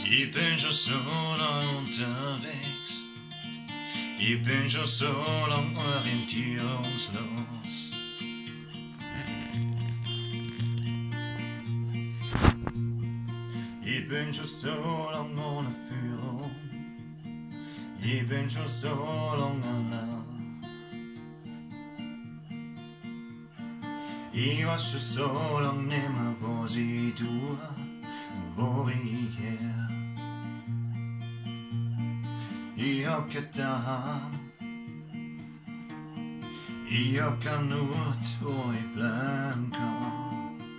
Ich bin schon so lang unterwegs, ich bin schon so lang orientierungslos. Ich bin schon so lang ohne Führung, ich bin schon so lang allein. Ich weiß schon so lang nimmer, was ich tue und wo ich her. Ich hab kein Daheim, ich hab keinen Ort, wo ich bleiben kann.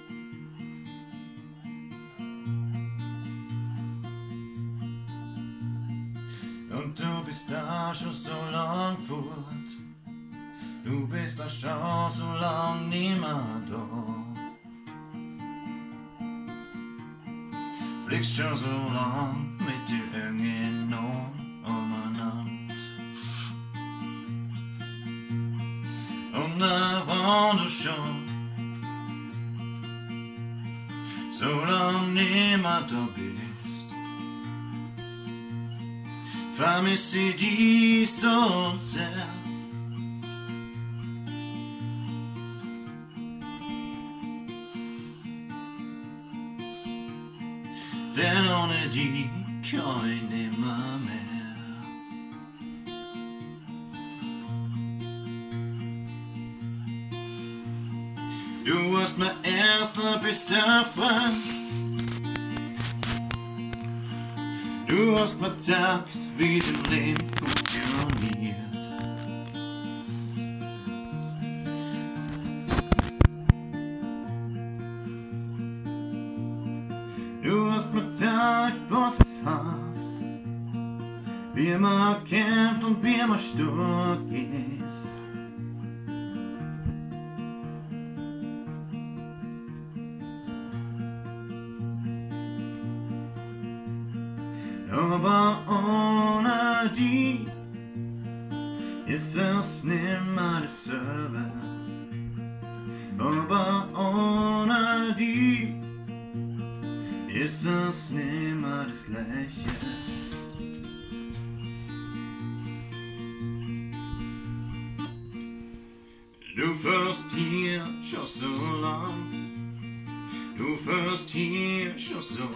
Und du bist da schon so lang fort, du bist da schon so lang nimmer da. Fliegst schon so lang mit die Augen umeinander. Und da war du schon so lang nimmer da bist, vermisse ich dich so sehr. Denn ohne die kann ich nimmer mehr. Du warst mein erster bester Freund, du hast mir gezeigt, wie es im Leben funktioniert. Du hast mir gezeigt, was es heißt, wie man kämpft und wie man stark ist. Aber ohne die ist es nimmer dasselbe. Aber ohne die ist es nimmer das Gleiche. Du fährst hier schon so lang, du fährst hier schon so.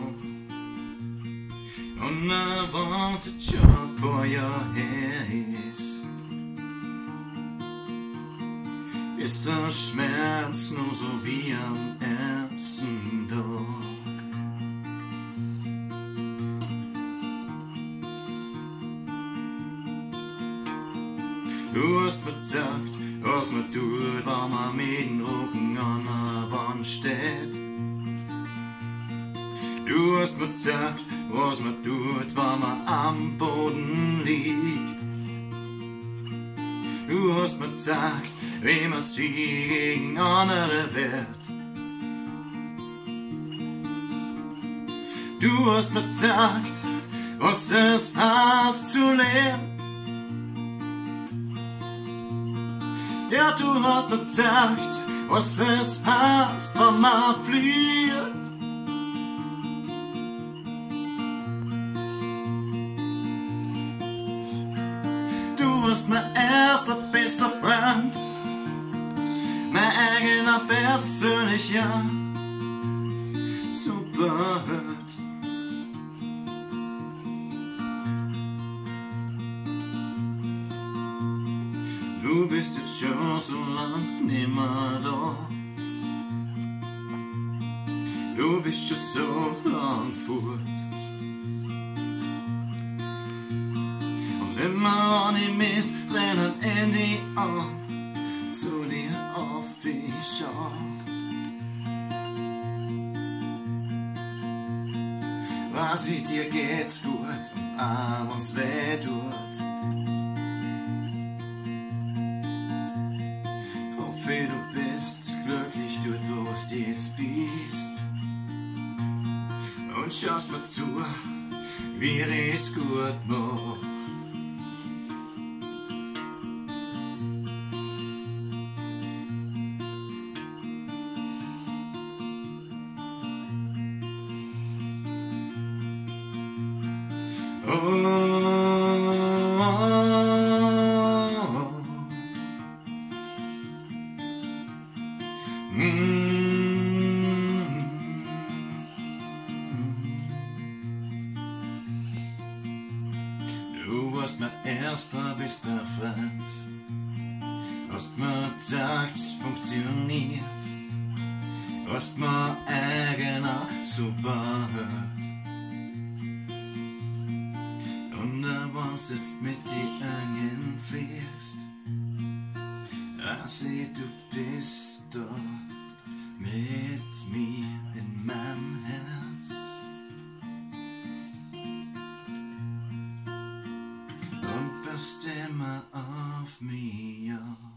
Und was jetzt schon ein paar Jahre her ist, ist der Schmerz nur so wie am ersten Tag. Du hast mir gesagt, was man tut, wenn man mit dem Rücken an der Wand steht. Du hast mir gesagt, was man tut, wenn man am Boden liegt. Du hast mir gesagt, wie man sich gegen andere wehrt. Du hast mir gesagt, was es heißt zu leben. Ja, du hast mir gesagt, was es heißt, wenn man flieht. Du warst mein erster bester Freund, mein eigener persönlicher Superheld. Du bist jetzt schon so lang nimmer da, du bist schon so lang fort. Immer wenn ich mit Tränen in die Augen zu dir auf ich schau, weiß ich, dir geht's gut und auch wenn's weh tut. Hoffe, du bist glücklich dort, wo du jetzt bist, und schaust mir zu, wie ich es gut mach. Du warst mein erster bester Freund, hast mir gezeigt, es funktioniert, hast mir eigener Superheld. Und wenn's jetzt mit die Augen fliegst, seh, du bist da mit mir in meinem Herz. Und bist immer auf mir.